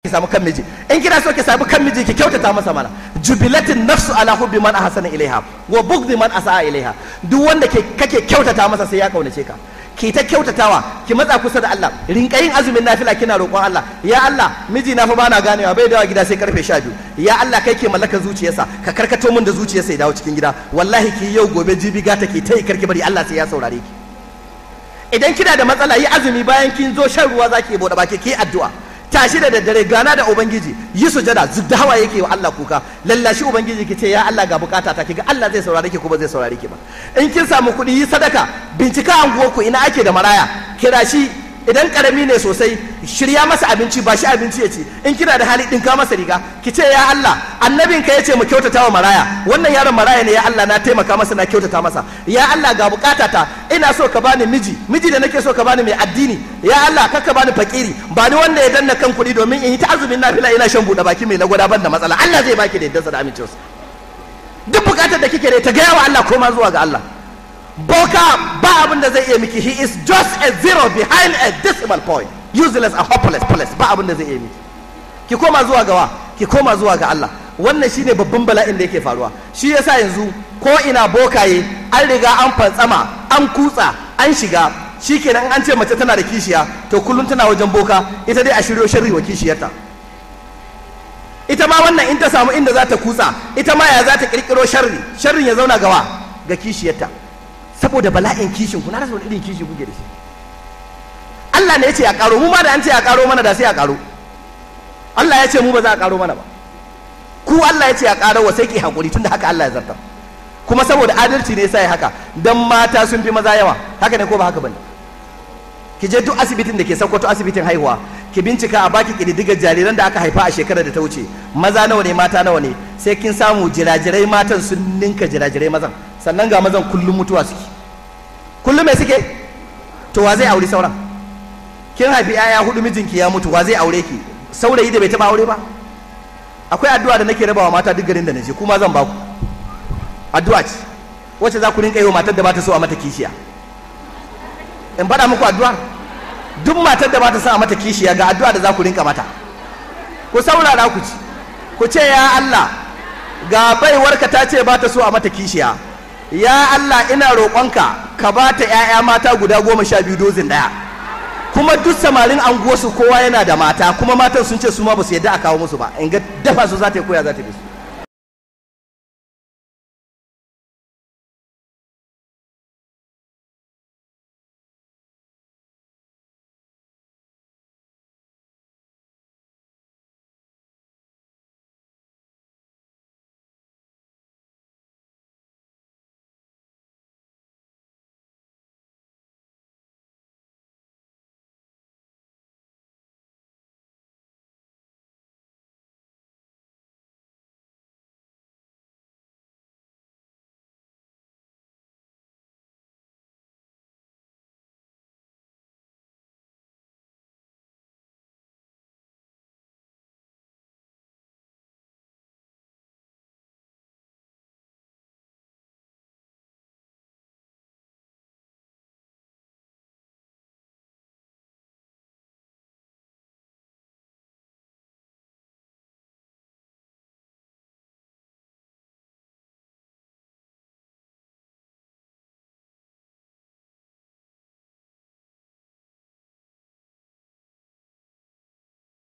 ki samu kan miji. In kina so ki samu kan miji ki kyautata masa mana. Jubilatin nafsu ala hubbi man ahsana ilaiha wa bughdi man asaa ilaiha. Duk wanda kake kyautata masa sai ya kaunace ka. Ki ta kyautatawa, ki matsa kusa da Allah, rinka yin azumin nafila kina roƙon Allah. Ya Allah, miji na fa bana ganewa, bai dawo gida sai karfe 12. Ya Allah, kai ke mallakar zuciyarsa, ka karkato min da zuciyarsa ya dawo cikin gida. Wallahi ki yau gobe jibi gata ki tai karki bari Allah sai ya saurare ki. Idan kina da matsala yi azumi, bayan kin zo shan ruwa zaki bude baki ki addu'a. Tashi da daddare, gana da ubangiji, yi sujada, zudda hawa yake wa Allah kuka, lallashi ubangiji ki ce ya Allah ga bukata ta, kiga Allah zai saurare ki ko ba zai saurare ki ba. In kin samu kuɗi yi sadaka, bincika anguwarku ina ake da maraya, kira shi, idan karami ne sosai shirya masa abinci, ba shi abinci ya ci. In kina da hali ɗinka masa riga, ki ce ya Allah annabinka ya ce mu kyautata wa maraya, wannan yaron maraya ne ya Allah na taimaka masa, na kyautata masa. Ya Allah ga bukatata, ina so ka bani miji da nake so ka bani mai addini. Ya Allah kar ka bani fakiri, ba ni wanda ya danna kan kuɗi domin in yi ta azumin nafila ina shan buɗe baki mai lagwada ban da matsala. Allah zai baki da yaddarsa da amincinsa. Duk bukatar da kike da ta gaya wa Allah, koma zuwa ga Allah. Boka ba abin da zai iya miki, he is just a zero behind a decimal point, useless and hopeless place. Ba abin da zai iya miki. Ki koma zuwa ga wa, ki koma zuwa ga Allah. Wannan shine babban bala'in da yake faruwa. Shi yasa yanzu ko ina bokaye an riga an fantsama, an kutsa, an shiga. Shikenan an ce mace tana da kishiya, to kullum tana wajen boka, ita dai a shiryo sharri wa kishiyarta. Ita ma wannan in ta samu inda za ta kutsa, ita ma ya za ta kirkiro sharrin ya zauna gawa ga kishiyarta. Saboda bala'in kishin ku, na rasa wani irin kishi kuke da shi. Allah ne ya ce ya karo, mu ma da an ce ya karo mana da sai ya karo. Allah ya ce mu ba za a karo mana ba. Ku Allah ya ce ya karo wa sai ki hakuri, tunda haka Allah ya zarta. Kuma saboda adalci ne sai haka, dan mata sun fi maza yawa. Haka ne ko ba haka bane? Ki je duk asibitin da ke Sokoto, asibitin haihuwa, ki bincika a baki kididdigar jariran da aka haifa a shekarar da ta wuce, maza nawa ne mata nawa ne, sai kin samu jirajirai matan sun ninka jirajirai mazan. Sannan ga mazan kullum mutuwa suke. Kullum mai suke? To wa zai aure sauran? Kin haifi 'ya'ya 4 mijinki ya mutu, wa zai aure ki? Saurayi da bai taba aure ba? Akwai addu'a da nake rabawa mata duk garin da naje, kuma zan baku. Addu'a ce wacce za ku rinka yi wa matar da ba ta so a mata kishiya. In faɗa muku addu'a? Duk matar da ba ta so a mata kishiya ga addu'a da za ku rinka mata. Ku saurara ku ci. Ku ce ya Allah, ga baiwarka ta ce ba ta so a mata kishiya. Ya Allah ina roƙonka ka ba ta 'ya'ya mata guda 12 dozin ɗaya. Kuma duk samarin anguwarsu kowa yana da mata, kuma matan sun ce su ma ba su yadda a kawo musu ba. In ga dafa su za ta yi koya za ta bi su.